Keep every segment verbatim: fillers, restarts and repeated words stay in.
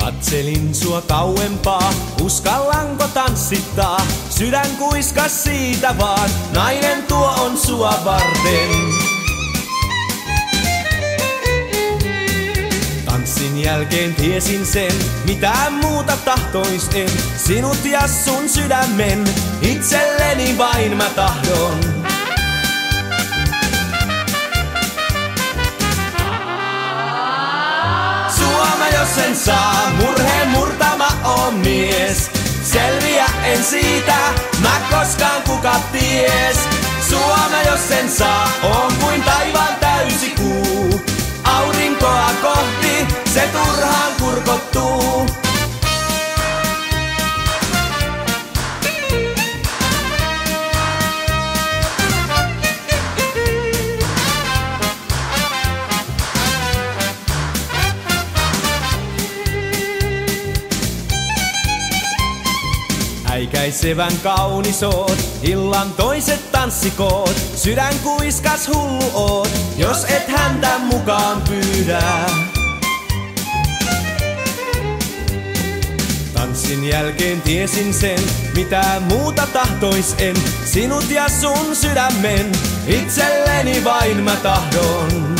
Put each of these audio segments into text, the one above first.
Katselin sua kauempaa, uskallanko tanssittaa? Sydän kuiskas siitä vaan, nainen tuo on sua varten. Tanssin jälkeen tiesin sen, mitään muuta tahtois en. Sinut ja sun sydämen, itselleni vain mä tahdon. Jos en saa, murheen murtama on mies. Selviä en siitä, mä koskaan kuka ties. Suomea jos en saa, on kuin taivaan täysi kuu. Aurinkoa kohti, se turhaan kurkottuu. Häikäisevän kaunis oot, illan toiset tanssikoot. Sydän kuiskas hullu oot, jos et häntä mukaan pyydä. Tanssin jälkeen tiesin sen, mitään muuta tahtois en. Sinut ja sun sydämen, itselleni vain mä tahdon.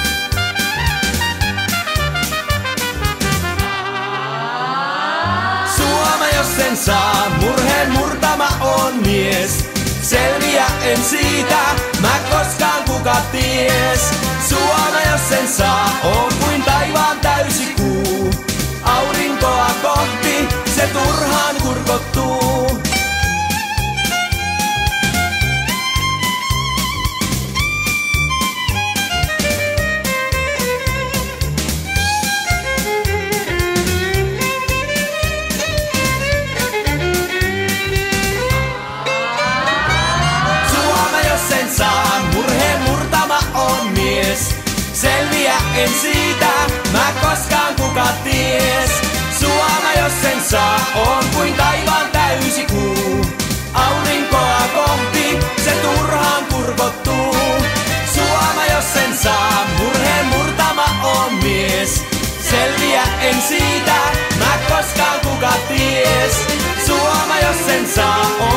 Jos en saa, murheen murtama on mies. Selviä en siitä, mä koskaan kuka ties. Suomea jos en saa, on kuin taivaan täysi kuu. Aurinkoa kohti, se turhaan kurkottuu. Selviä en siitä, mä koskaan kuka ties. Suomea jos en saa, on kuin taivaan täysi kuu. Aurinkoa kohti, se turhaan kurkottuu. Suomea jos en saa, murheen murtama on mies. Selviä en siitä, mä koskaan kuka ties. Suomea jos en saa,